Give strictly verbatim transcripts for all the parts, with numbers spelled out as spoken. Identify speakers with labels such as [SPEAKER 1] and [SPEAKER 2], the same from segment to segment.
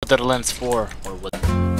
[SPEAKER 1] that a lens for, or what?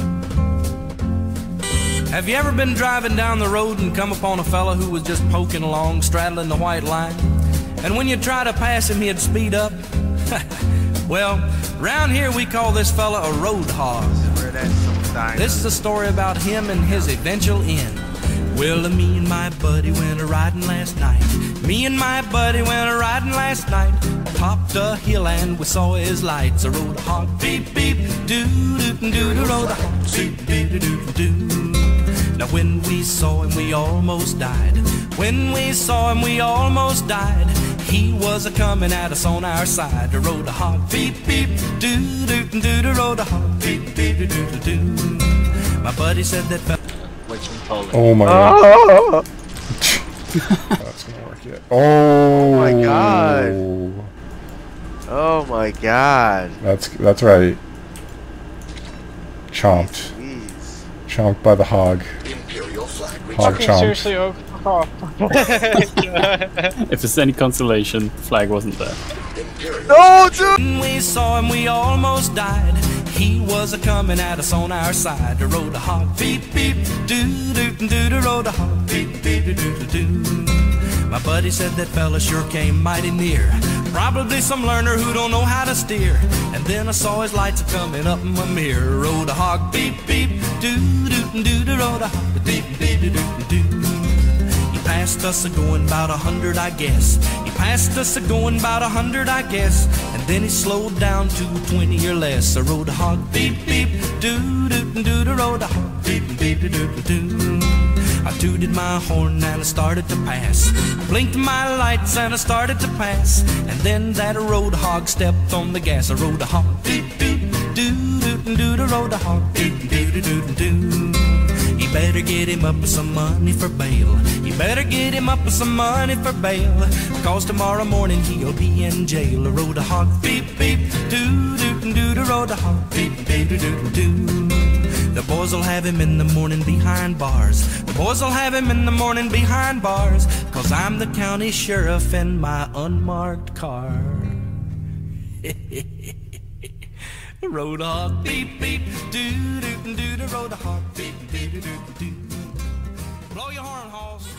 [SPEAKER 2] Have you ever been driving down the road and come upon a fella who was just poking along, straddling the white line? And when you try to pass him, he'd speed up? Well, round here we call this fella a road hog. This is a story about him and his eventual end. Well, me and my buddy went a-riding last night. Me and my buddy went a-riding last night. Topped a hill and we saw his lights. A road hog, beep, beep, doo-doo-doo-doo, road hog, beep, beep, doo-doo-doo. Now when we saw him, we almost died. When we saw him, we almost died. He was a-coming at us on our side. The road hog, beep, beep, doo-doo-doo-doo, road hog, beep, beep, doo-doo-doo. My buddy said that fella.
[SPEAKER 3] Oh my god. That's gonna work yet. Oh,
[SPEAKER 4] oh my god. Oh my god.
[SPEAKER 3] That's that's right. Chomped.
[SPEAKER 4] Jeez.
[SPEAKER 3] Chomped by the hog. Hog
[SPEAKER 5] okay,
[SPEAKER 3] chomped.
[SPEAKER 5] seriously, oh, oh.
[SPEAKER 6] If there's any consolation, flag wasn't there.
[SPEAKER 4] No, dude!
[SPEAKER 2] When we saw him, we almost died. He was a-coming at us on our side. The road a hog, beep, beep, doo-doo-doo, the road a hog, beep, beep, doo-doo-doo. My buddy said that fella sure came mighty near. Probably some learner who don't know how to steer. And then I saw his lights a-coming up in my mirror. Road a hog, beep, beep, doo-doo-doo, the road a hog, beep, beep, doo-doo-doo. He passed us a-going about a hundred, I guess. He passed us a-going about a hundred, I guess. And then he slowed down to twenty or less. I rode a hog, beep, beep, doo-doo-doo, the road a hog, beep, beep, doo-doo-doo. I tooted my horn and I started to pass. Blinked my lights and I started to pass. And then that road hog stepped on the gas. I rode a hog, beep, beep, doo-doo-doo, the road a hog, beep, beep, doo-doo-doo. You better get him up with some money for bail. You better get him up with some money for bail. Cause tomorrow morning he'll be in jail. I rode a hog, beep, beep, doo-doo-doo, the road a hog, beep, beep, doo-doo-doo. The boys will have him in the morning behind bars. The boys will have him in the morning behind bars. Cause I'm the county sheriff in my unmarked car. Road hog, beep, beep, doo-doo-doo, the road hog, beep, beep, doo-doo-doo. Blow your horn, Hoss.